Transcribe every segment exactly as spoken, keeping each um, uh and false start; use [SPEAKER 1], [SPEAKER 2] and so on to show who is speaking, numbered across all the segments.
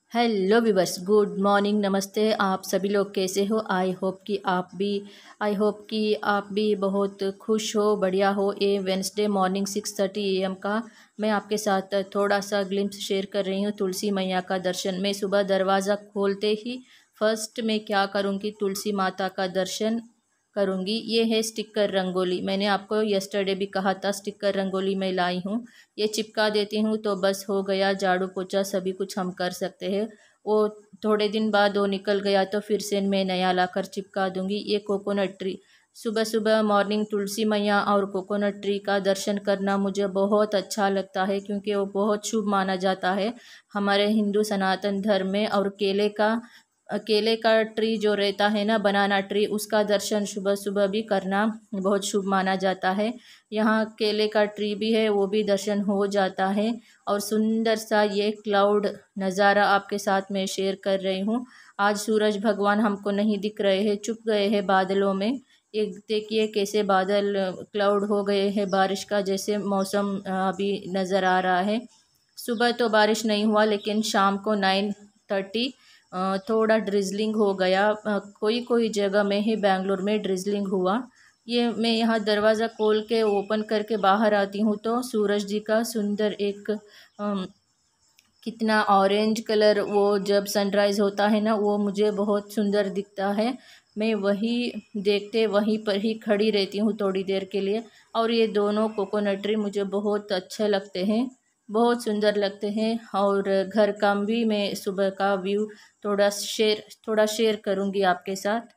[SPEAKER 1] Hello weavers, good morning, नमस्ते। आप सभी लोग कैसे हो? आई होप कि आप भी आई होप कि आप भी बहुत खुश हो, बढ़िया हो। ये Wednesday morning six thirty A M का मैं आपके साथ थोड़ा सा ग्लिम्स शेयर कर रही हूँ तुलसी मैया का दर्शन। मैं सुबह दरवाज़ा खोलते ही फर्स्ट मैं क्या करूँगी, तुलसी माता का दर्शन करूँगी। ये है स्टिकर रंगोली। मैंने आपको यस्टरडे भी कहा था स्टिकर रंगोली मैं लाई हूँ। ये चिपका देती हूँ तो बस हो गया, झाड़ू पोछा सभी कुछ हम कर सकते हैं। वो थोड़े दिन बाद वो निकल गया तो फिर से मैं नया लाकर चिपका दूँगी। ये कोकोनट ट्री, सुबह सुबह मॉर्निंग तुलसी मैया और कोकोनट ट्री का दर्शन करना मुझे बहुत अच्छा लगता है, क्योंकि वो बहुत शुभ माना जाता है हमारे हिंदू सनातन धर्म में। और केले का केले का ट्री जो रहता है ना, बनाना ट्री, उसका दर्शन सुबह सुबह भी करना बहुत शुभ माना जाता है। यहाँ केले का ट्री भी है, वो भी दर्शन हो जाता है। और सुंदर सा ये क्लाउड नज़ारा आपके साथ में शेयर कर रही हूँ। आज सूरज भगवान हमको नहीं दिख रहे हैं, छुप गए हैं बादलों में। एक देखिए कैसे बादल क्लाउड हो गए हैं, बारिश का जैसे मौसम अभी नज़र आ रहा है। सुबह तो बारिश नहीं हुआ, लेकिन शाम को नाइन थर्टी थोड़ा ड्रिजलिंग हो गया। अ, कोई कोई जगह में ही बेंगलोर में ड्रिजलिंग हुआ। ये मैं यहाँ दरवाज़ा खोल के ओपन करके बाहर आती हूँ तो सूरज जी का सुंदर एक अम, कितना ऑरेंज कलर वो जब सनराइज़ होता है ना, वो मुझे बहुत सुंदर दिखता है। मैं वही देखते वहीं पर ही खड़ी रहती हूँ थोड़ी देर के लिए। और ये दोनों कोकोनट ट्री मुझे बहुत अच्छे लगते हैं, बहुत सुंदर लगते हैं। और घर का भी मैं सुबह का व्यू थोड़ा शेयर थोड़ा शेयर करूँगी आपके साथ।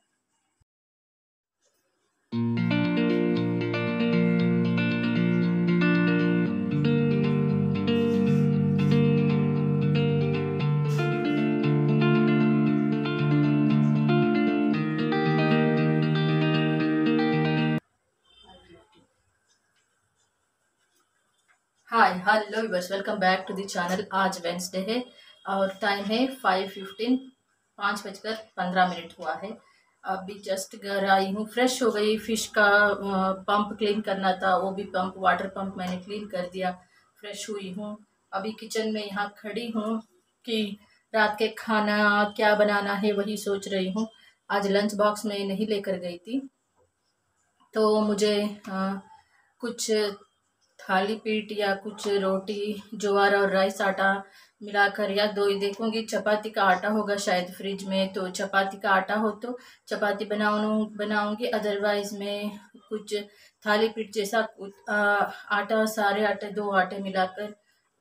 [SPEAKER 1] हाय हेलो बस, welcome back to the channel. आज वेंसडे है और टाइम है फाइव फिफ्टीन, पाँच बजकर पंद्रह मिनट हुआ है। अभी जस्ट घर आई हूँ, फ्रेश हो गई। फिश का पंप क्लीन करना था, वो भी पंप वाटर पंप मैंने क्लीन कर दिया। फ्रेश हुई हूँ, अभी किचन में यहाँ खड़ी हूँ कि रात के खाना क्या बनाना है वही सोच रही हूँ। आज लंच बॉक्स में नहीं लेकर गई थी, तो मुझे आ, कुछ थाली पीठ या कुछ रोटी, ज्वार और राइस आटा मिलाकर, या दो ही देखूंगी। चपाती का आटा होगा शायद फ्रिज में, तो चपाती का आटा हो तो चपाती बनाऊँ बनाऊंगी। अदरवाइज में कुछ थाली पीठ जैसा कुछ आ, आटा, सारे आटे, दो आटे मिलाकर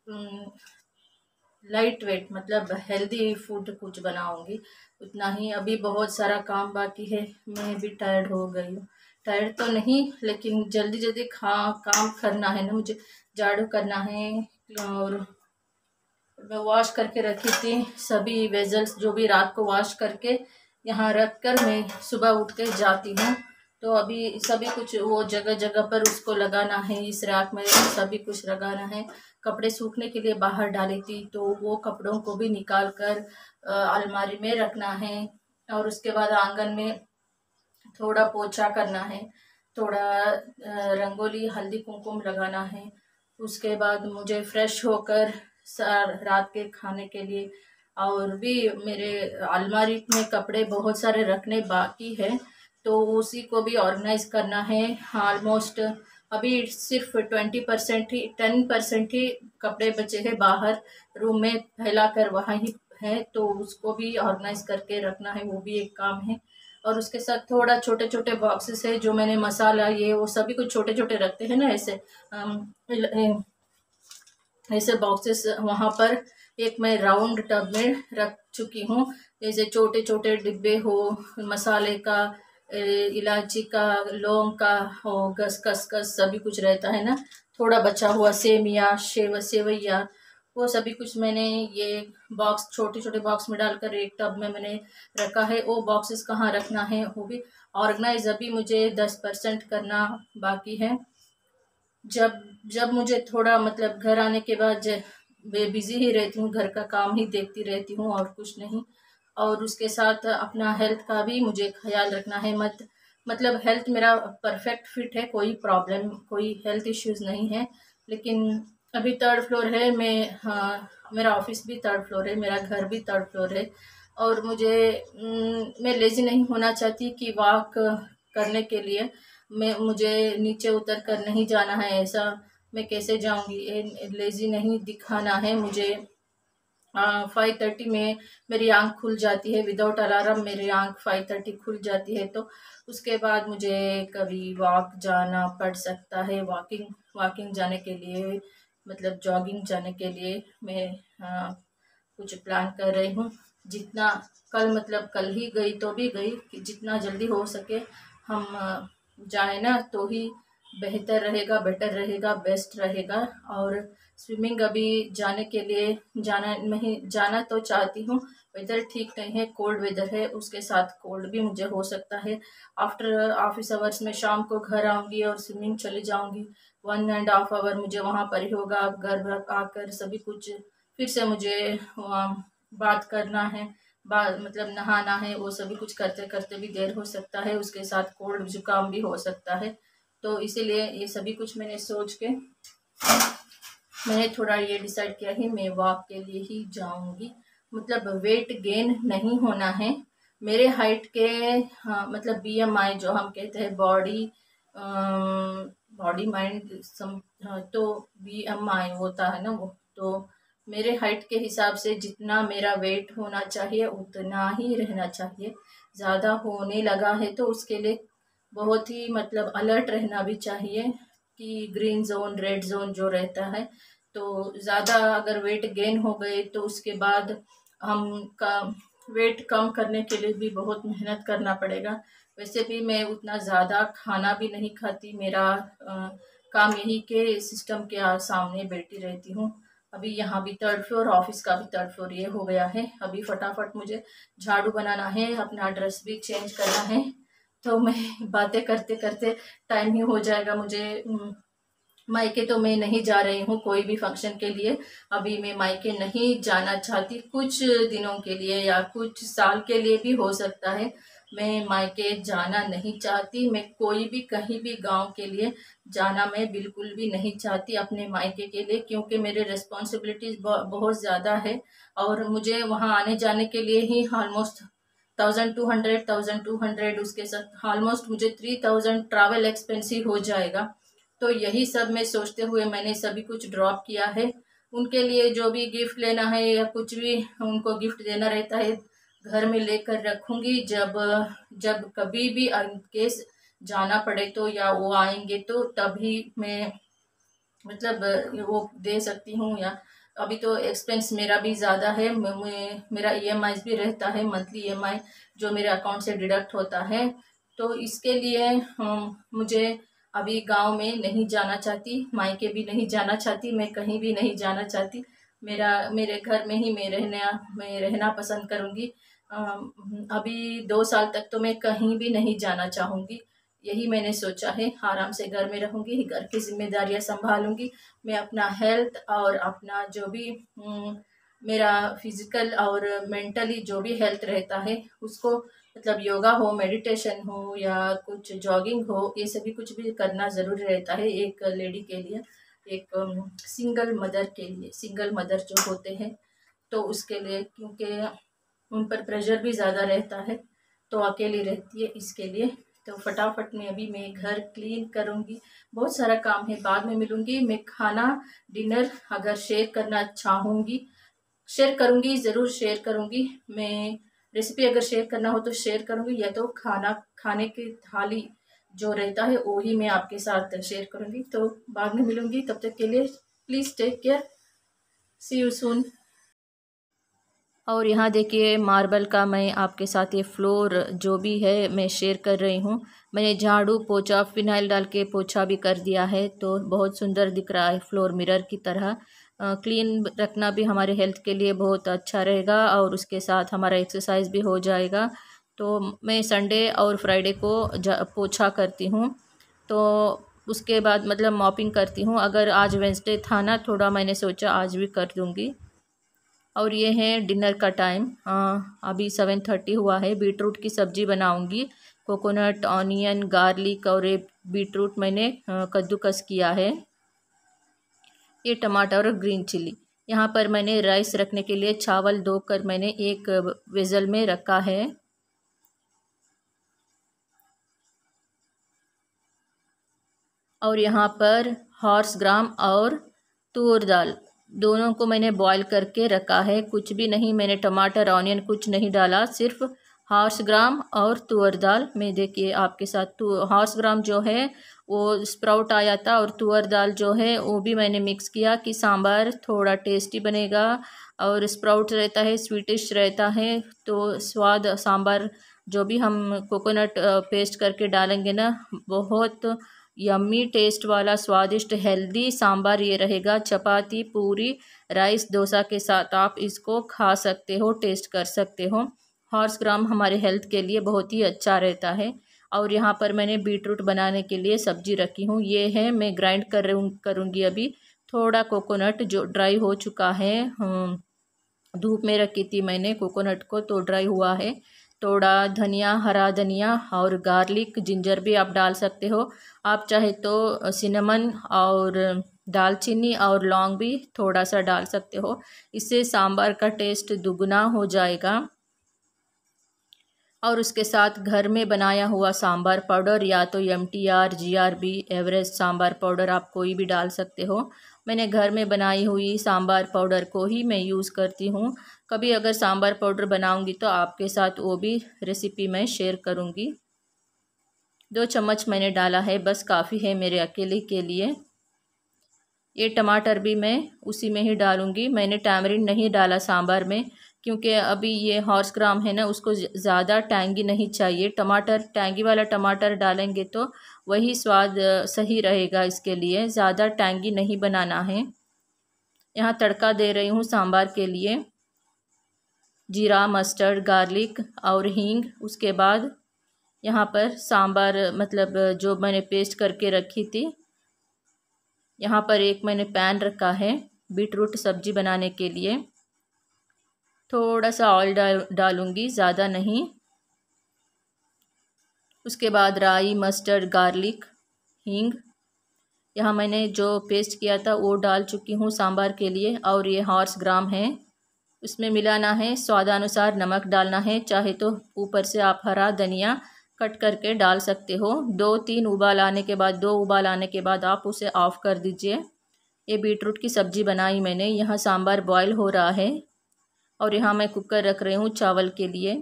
[SPEAKER 1] लाइट वेट मतलब हेल्दी फूड कुछ बनाऊंगी। उतना ही। अभी बहुत सारा काम बाकी है, मैं भी टायर्ड हो गई हूँ। टायर्ड तो नहीं, लेकिन जल्दी जल्दी खा काम करना है ना मुझे। झाड़ू करना है, और मैं वॉश करके रखी थी सभी वेजल्स, जो भी रात को वॉश करके यहाँ रख कर मैं सुबह उठ के जाती हूँ। तो अभी सभी कुछ वो जगह जगह पर उसको लगाना है, इस रैक में सभी कुछ लगाना है। कपड़े सूखने के लिए बाहर डाली थी, तो वो कपड़ों को भी निकाल कर अलमारी में रखना है। और उसके बाद आंगन में थोड़ा पोछा करना है, थोड़ा अ, रंगोली, हल्दी कुमकुम लगाना है। उसके बाद मुझे फ्रेश होकर सा- रात के खाने के लिए, और भी मेरे अलमारी में कपड़े बहुत सारे रखने बाकी है, तो उसी को भी ऑर्गेनाइज करना है। ऑलमोस्ट अभी सिर्फ ट्वेंटी परसेंट ही टेन परसेंट ही कपड़े बचे हैं बाहर रूम में फैला कर, वहाँ ही है, तो उसको भी ऑर्गेनाइज करके रखना है, वो भी एक काम है। और उसके साथ थोड़ा छोटे छोटे बॉक्सेस है, जो मैंने मसाला ये वो सभी कुछ छोटे छोटे रखते हैं ना, ऐसे अम, ऐसे बॉक्सेस वहाँ पर एक मैं राउंड टब में रख चुकी हूँ। जैसे छोटे छोटे डिब्बे हो, मसाले का, ए, इलायची का, लौंग का हो, गस खस खस सभी कुछ रहता है ना। थोड़ा बचा हुआ सेमिया, शेव सेवैया, वो सभी कुछ मैंने ये बॉक्स, छोटे छोटे बॉक्स में डालकर एक टब में मैंने रखा है। वो बॉक्सेस कहाँ रखना है वो भी ऑर्गेनाइज अभी मुझे दस परसेंट करना बाकी है। जब जब मुझे थोड़ा मतलब घर आने के बाद मैं बिजी ही रहती हूँ, घर का काम ही देखती रहती हूँ और कुछ नहीं। और उसके साथ अपना हेल्थ का भी मुझे ख्याल रखना है। मत मतलब हेल्थ मेरा परफेक्ट फिट है, कोई प्रॉब्लम, कोई हेल्थ इश्यूज नहीं है। लेकिन अभी थर्ड फ्लोर है। मैं हाँ, मेरा ऑफिस भी थर्ड फ्लोर है, मेरा घर भी थर्ड फ्लोर है। और मुझे न, मैं लेज़ी नहीं होना चाहती कि वॉक करने के लिए मैं मुझे नीचे उतर कर नहीं जाना है। ऐसा मैं कैसे जाऊंगी? लेज़ी नहीं दिखाना है मुझे। फाइव थर्टी में मेरी आंख खुल जाती है, विदाउट अलार्म मेरी आंख फाइव थर्टी खुल जाती है। तो उसके बाद मुझे कभी वॉक जाना पड़ सकता है। वॉकिंग वॉकिंग जाने के लिए, मतलब जॉगिंग जाने के लिए मैं आ, कुछ प्लान कर रही हूँ। जितना कल, मतलब कल ही गई तो भी गई कि जितना जल्दी हो सके हम जाए ना तो ही बेहतर रहेगा, बेटर रहेगा, बेस्ट रहेगा। और स्विमिंग अभी जाने के लिए जाना नहीं जाना तो चाहती हूँ। वेदर ठीक नहीं है, कोल्ड वेदर है, उसके साथ कोल्ड भी मुझे हो सकता है। आफ्टर ऑफिस आवर्स में शाम को घर आऊँगी और स्विमिंग चली जाऊँगी। वन एंड हाफ आवर मुझे वहाँ पर ही होगा। अब घर आकर सभी कुछ फिर से मुझे बात करना है, बात मतलब नहाना है, वो सभी कुछ करते करते भी देर हो सकता है। उसके साथ कोल्ड जुकाम भी हो सकता है। तो इसीलिए ये सभी कुछ मैंने सोच के मैंने थोड़ा ये डिसाइड किया है मैं वॉक के लिए ही जाऊंगी। मतलब वेट गेन नहीं होना है मेरे हाइट के। हाँ, मतलब बीएमआई जो हम कहते हैं, बॉडी बॉडी माइंड सम, हाँ, तो बीएमआई होता है ना वो। तो मेरे हाइट के हिसाब से जितना मेरा वेट होना चाहिए उतना ही रहना चाहिए। ज़्यादा होने लगा है तो उसके लिए बहुत ही मतलब अलर्ट रहना भी चाहिए कि ग्रीन जोन, रेड जोन जो रहता है। तो ज़्यादा अगर वेट गेन हो गए तो उसके बाद हम का वेट कम करने के लिए भी बहुत मेहनत करना पड़ेगा। वैसे भी मैं उतना ज़्यादा खाना भी नहीं खाती। मेरा आ, काम यही के सिस्टम के सामने बैठी रहती हूँ। अभी यहाँ भी थर्ड फ्लोर, ऑफिस का भी थर्ड फ्लोर ये हो गया है। अभी फटाफट मुझे झाड़ू बनाना है, अपना ड्रेस भी चेंज करना है। तो मैं बातें करते करते टाइम ही हो जाएगा मुझे। मायके तो मैं नहीं जा रही हूँ कोई भी फंक्शन के लिए। अभी मैं मायके नहीं जाना चाहती, कुछ दिनों के लिए या कुछ साल के लिए भी हो सकता है। मैं मायके जाना नहीं चाहती। मैं कोई भी कहीं भी गांव के लिए जाना मैं बिल्कुल भी नहीं चाहती अपने मायके के लिए, क्योंकि मेरे रिस्पॉन्सिबिलिटीज बहुत ज़्यादा है। और मुझे वहाँ आने जाने के लिए ही almost thousand two hundred thousand two hundred उसके साथ ऑलमोस्ट मुझे थ्री थाउजेंड ट्रैवल एक्सपेंसिव हो जाएगा। तो यही सब मैं सोचते हुए मैंने सभी कुछ ड्रॉप किया है। उनके लिए जो भी गिफ्ट लेना है या कुछ भी उनको गिफ्ट देना रहता है घर में लेकर रखूंगी। जब जब कभी भी केस जाना पड़े तो या वो आएंगे तो तभी मैं मतलब वो दे सकती हूँ। या अभी तो एक्सपेंस मेरा भी ज़्यादा है। मैं मेरा ईएमआई भी रहता है, मंथली ईएमआई जो मेरे अकाउंट से डिडक्ट होता है। तो इसके लिए हम मुझे अभी गांव में नहीं जाना चाहती, मायके भी नहीं जाना चाहती, मैं कहीं भी नहीं जाना चाहती। मेरा मेरे घर में ही मैं रहना मैं रहना पसंद करूँगी। अभी दो साल तक तो मैं कहीं भी नहीं जाना चाहूँगी। यही मैंने सोचा है। आराम से घर में रहूँगी, घर की जिम्मेदारियाँ संभालूंगी। मैं अपना हेल्थ और अपना जो भी मेरा फिजिकल और मेंटली जो भी हेल्थ रहता है उसको, मतलब योगा हो, मेडिटेशन हो या कुछ जॉगिंग हो, ये सभी कुछ भी करना ज़रूरी रहता है एक लेडी के लिए, एक सिंगल मदर के लिए। सिंगल मदर जो होते हैं तो उसके लिए, क्योंकि उन पर प्रेशर भी ज़्यादा रहता है तो अकेली रहती है, इसके लिए। तो फटाफट में अभी मैं घर क्लीन करूँगी। बहुत सारा काम है, बाद में मिलूँगी। मैं खाना डिनर अगर शेयर करना चाहूँगी, शेयर करूँगी, ज़रूर शेयर करूँगी। मैं रेसिपी अगर शेयर करना हो तो शेयर करूँगी, या तो खाना खाने की थाली जो रहता है वो ही मैं आपके साथ शेयर करूँगी। तो बाद में मिलूँगी, तब तक के लिए please take care, see you soon. और यहाँ देखिए मार्बल का मैं आपके साथ ये फ्लोर जो भी है मैं शेयर कर रही हूँ। मैंने झाड़ू पोछा फिनाइल डाल के पोछा भी कर दिया है, तो बहुत सुंदर दिख रहा है फ्लोर मिरर की तरह। क्लीन रखना भी हमारे हेल्थ के लिए बहुत अच्छा रहेगा और उसके साथ हमारा एक्सरसाइज भी हो जाएगा। तो मैं संडे और फ्राइडे को पोछा करती हूँ, तो उसके बाद मतलब मॉपिंग करती हूँ। अगर आज वेंसडे था ना, थोड़ा मैंने सोचा आज भी कर दूँगी। और ये है डिनर का टाइम, अभी सेवन थर्टी हुआ है। बीटरूट की सब्ज़ी बनाऊंगी, कोकोनट, ऑनियन, गार्लिक और ये बीटरूट मैंने कद्दूकस किया है। ये टमाटर और ग्रीन चिली। यहाँ पर मैंने राइस रखने के लिए चावल धोकर मैंने एक वेसल में रखा है। और यहाँ पर हॉर्स ग्राम और तूर दाल दोनों को मैंने बॉईल करके रखा है। कुछ भी नहीं, मैंने टमाटर ऑनियन कुछ नहीं डाला, सिर्फ हॉर्स ग्राम और तुअर दाल। मैं देखिए आपके साथ, तो हॉर्स ग्राम जो है वो स्प्राउट आया था और तुअर दाल जो है वो भी मैंने मिक्स किया कि सांभर थोड़ा टेस्टी बनेगा। और स्प्राउट रहता है स्वीटिश रहता है तो स्वाद सांभर जो भी हम कोकोनट पेस्ट करके डालेंगे ना, बहुत यम्मी टेस्ट वाला स्वादिष्ट हेल्दी सांभर ये रहेगा। चपाती, पूरी, राइस, डोसा के साथ आप इसको खा सकते हो, टेस्ट कर सकते हो। हॉर्स ग्राम हमारे हेल्थ के लिए बहुत ही अच्छा रहता है। और यहाँ पर मैंने बीटरूट बनाने के लिए सब्जी रखी हूँ। ये है, मैं ग्राइंड कर करूँगी अभी। थोड़ा कोकोनट जो ड्राई हो चुका है, धूप में रखी थी मैंने कोकोनट को तो ड्राई हुआ है। थोड़ा धनिया, हरा धनिया और गार्लिक, जिंजर भी आप डाल सकते हो। आप चाहे तो सिनेमन और दालचीनी और लौंग भी थोड़ा सा डाल सकते हो, इससे सांभर का टेस्ट दुगना हो जाएगा। और उसके साथ घर में बनाया हुआ सांभर पाउडर, या तो M T R, G R B, Everest sambar powder आप कोई भी डाल सकते हो। मैंने घर में बनाई हुई सांभर पाउडर को ही मैं यूज़ करती हूँ। कभी अगर सांभर पाउडर बनाऊँगी तो आपके साथ वो भी रेसिपी मैं शेयर करूँगी। दो चम्मच मैंने डाला है, बस काफ़ी है मेरे अकेले के लिए। ये टमाटर भी मैं उसी में ही डालूँगी। मैंने टैमरिन नहीं डाला सांभर में, क्योंकि अभी ये हॉर्स ग्राम है ना, उसको ज़्यादा टैंगी नहीं चाहिए। टमाटर, टैंगी वाला टमाटर डालेंगे तो वही स्वाद सही रहेगा, इसके लिए ज़्यादा टैंगी नहीं बनाना है। यहाँ तड़का दे रही हूँ सांभर के लिए, जीरा, मस्टर्ड, गार्लिक और हींग। उसके बाद यहाँ पर सांभर मतलब जो मैंने पेस्ट करके रखी थी, यहाँ पर एक मैंने पैन रखा है बीटरूट सब्जी बनाने के लिए। थोड़ा सा ऑयल डाल डालूँगी, ज़्यादा नहीं। उसके बाद राई, मस्टर्ड, गार्लिक, हींग। यहाँ मैंने जो पेस्ट किया था वो डाल चुकी हूँ सांभर के लिए। और ये हॉर्स ग्राम है, उसमें मिलाना है। स्वादानुसार नमक डालना है, चाहे तो ऊपर से आप हरा धनिया कट करके डाल सकते हो। दो तीन उबाल आने के बाद दो उबाल आने के बाद आप उसे ऑफ़ कर दीजिए। ये बीटरूट की सब्ज़ी बनाई मैंने। यहाँ सांभर बॉयल हो रहा है और यहाँ मैं कुकर रख रही हूँ चावल के लिए।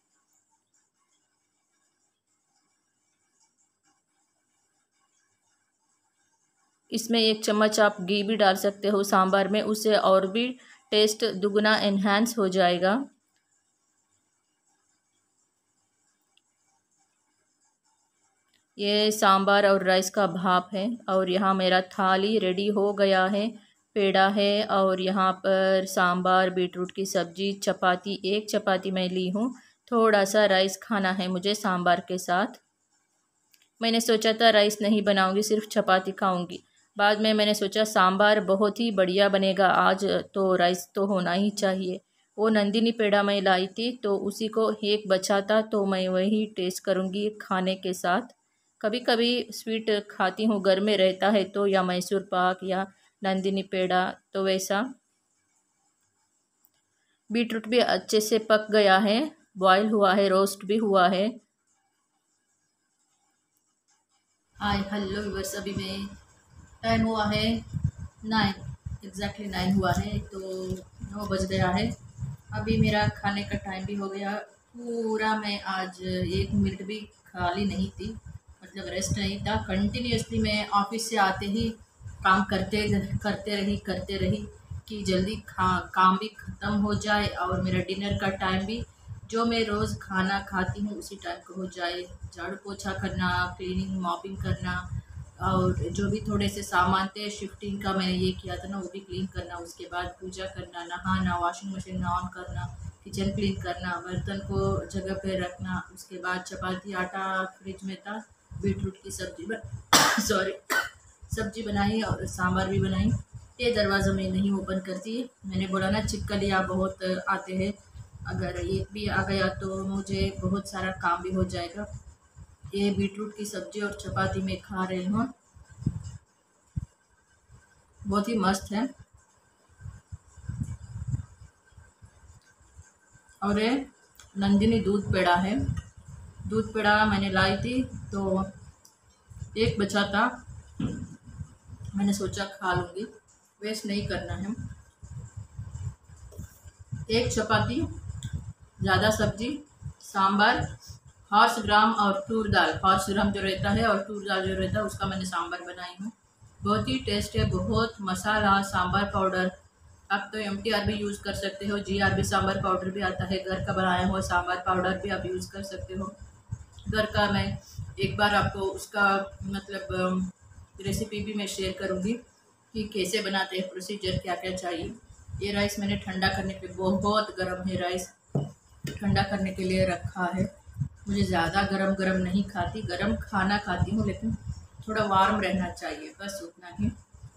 [SPEAKER 1] इसमें एक चम्मच आप घी भी डाल सकते हो सांभर में, उससे और भी टेस्ट दुगना एनहांस हो जाएगा। ये सांभर और राइस का भाप है। और यहाँ मेरा थाली रेडी हो गया है। पेड़ा है और यहाँ पर सांभर, बीटरूट की सब्ज़ी, चपाती, एक चपाती मैं ली हूँ। थोड़ा सा राइस खाना है मुझे सांभर के साथ। मैंने सोचा था राइस नहीं बनाऊँगी, सिर्फ चपाती खाऊँगी। बाद में मैंने सोचा सांभर बहुत ही बढ़िया बनेगा आज, तो राइस तो होना ही चाहिए। वो नंदिनी पेड़ा मैं लाई थी तो उसी को एक बचा था, तो मैं वही टेस्ट करूँगी खाने के साथ। कभी कभी स्वीट खाती हूँ, घर में रहता है तो, या मैसूर पाक या नंदिनी पेड़ा, तो वैसा। बीटरूट भी अच्छे से पक गया है, बॉयल हुआ है, रोस्ट भी हुआ है। हाय हेलो व्यूअर्स, अभी मैं टाइम हुआ है नाइन, एग्जैक्टली नाइन हुआ है, तो नौ बज गया है। अभी मेरा खाने का टाइम भी हो गया पूरा। मैं आज एक मिनट भी खाली नहीं थी, मतलब रेस्ट नहीं था। कंटिन्यूसली मैं ऑफिस से आते ही काम करते करते रही करते रही कि जल्दी खा काम भी ख़त्म हो जाए और मेरा डिनर का टाइम भी, जो मैं रोज़ खाना खाती हूँ उसी टाइम को हो जाए। झाड़ू पोछा करना, क्लीनिंग, मॉपिंग करना, और जो भी थोड़े से सामान थे शिफ्टिंग का मैंने ये किया था ना, वो भी क्लीन करना। उसके बाद पूजा करना, नहाना, वॉशिंग मशीन ऑन करना, किचन क्लीन करना, बर्तन को जगह पे रखना। उसके बाद चपाती, आटा फ्रिज में था, बीटरूट की सब्जी बन सॉरी सब्जी बनाई और सांभर भी बनाई। ये दरवाज़ा मैं नहीं ओपन करती, मैंने बोला ना छिपकलियाँ बहुत आते हैं, अगर एक भी आ गया तो मुझे बहुत सारा काम भी हो जाएगा। ये बीटरूट की सब्ज़ी और चपाती मैं खा रही हूँ। बहुत ही मस्त है। और ये नंदिनी दूध पेड़ा है। दूध पेड़ा मैंने लाई थी तो एक बचा था, मैंने सोचा खा लूँगी, वेस्ट नहीं करना है। एक चपाती, ज़्यादा सब्जी, सांभर, हॉर्स ग्राम और तूर दाल, हॉर्स ग्राम जो रहता है और तूर दाल जो रहता है उसका मैंने सांभर बनाई हूँ। बहुत ही टेस्ट है, बहुत मसाला, सांभर पाउडर। आप तो एम टी आर भी यूज़ कर सकते हो, जी आर भी सांभर पाउडर भी आता है, घर का बनाया हुआ सांभर पाउडर भी आप यूज़ कर सकते हो। घर का मैं एक बार आपको उसका मतलब रेसिपी भी मैं शेयर करूँगी कि कैसे बनाते हैं, प्रोसीजर क्या क्या चाहिए। ये राइस मैंने ठंडा करने के लिए, बहुत गर्म है राइस, ठंडा करने के लिए रखा है। मुझे ज़्यादा गरम गरम नहीं खाती, गरम खाना खाती हूँ लेकिन थोड़ा वार्म रहना चाहिए, बस उतना ही।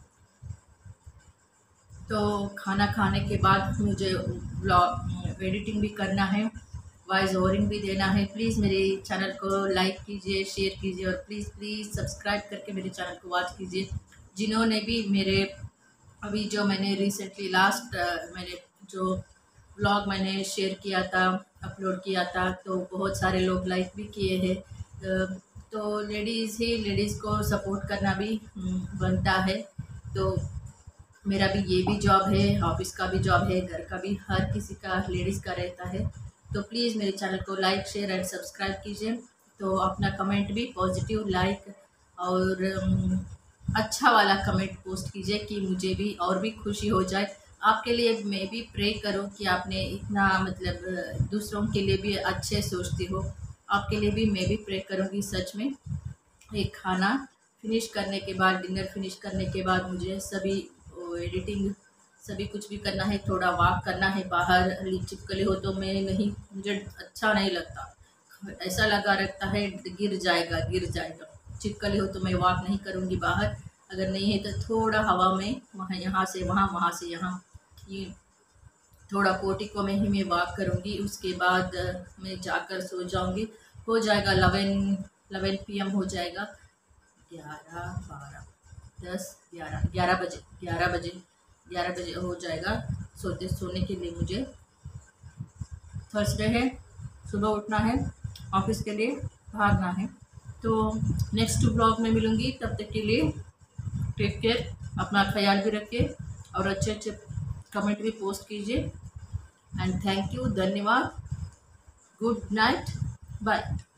[SPEAKER 1] तो खाना खाने के बाद मुझे ब्लॉग एडिटिंग भी करना है, वॉइस ओवरिंग भी देना है। प्लीज़ मेरे चैनल को लाइक कीजिए, शेयर कीजिए और प्लीज़ प्लीज़ सब्सक्राइब करके मेरे चैनल को वॉच कीजिए। जिन्होंने भी मेरे अभी जो मैंने रिसेंटली लास्ट मैंने जो ब्लॉग मैंने शेयर किया था, अपलोड किया था, तो बहुत सारे लोग लाइक भी किए हैं। तो लेडीज़ ही लेडीज़ को सपोर्ट करना भी बनता है। तो मेरा भी ये भी जॉब है, ऑफिस का भी जॉब है, घर का भी, हर किसी का, लेडीज़ का रहता है। तो प्लीज़ मेरे चैनल को लाइक शेयर एंड सब्सक्राइब कीजिए। तो अपना कमेंट भी पॉजिटिव लाइक और अच्छा वाला कमेंट पोस्ट कीजिए कि मुझे भी और भी खुशी हो जाए। आपके लिए मैं भी प्रे करूं कि आपने इतना मतलब दूसरों के लिए भी अच्छे सोचती हो। आपके लिए भी मैं भी प्रे करूंगी सच में। एक खाना फिनिश करने के बाद, डिनर फिनिश करने के बाद मुझे सभी एडिटिंग सभी कुछ भी करना है, थोड़ा वॉक करना है बाहर। चिपकले हो तो मैं नहीं, मुझे अच्छा नहीं लगता, ऐसा लगा रखता है गिर जाएगा गिर जाएगा। चिपकले हो तो मैं वॉक नहीं करूँगी बाहर, अगर नहीं है तो थोड़ा हवा में वहाँ, यहाँ से वहाँ, वहाँ से यहाँ, ये थोड़ा पोर्टिको में ही मैं वॉक करूँगी। उसके बाद मैं जाकर सो जाऊँगी। हो जाएगा इलेवन इलेवन पी एम हो जाएगा, ग्यारह बारह दस ग्यारह ग्यारह बजे ग्यारह बजे ग्यारह बजे हो जाएगा सोते सोने के लिए। मुझे थर्सडे है, सुबह उठना है, ऑफिस के लिए भागना है। तो नेक्स्ट ब्लॉग में मिलूँगी, तब तक के लिए टेक केयर, अपना ख्याल भी रखिए और अच्छे अच्छे कमेंट भी पोस्ट कीजिए। एंड थैंक यू, धन्यवाद, गुड नाइट, बाय।